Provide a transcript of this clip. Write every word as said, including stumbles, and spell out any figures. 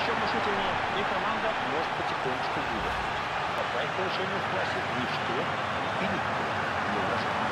еще внушительнее, и команда может потихонечку выдохнуть. Пока их повышение в классе ничто и никто не угрожает.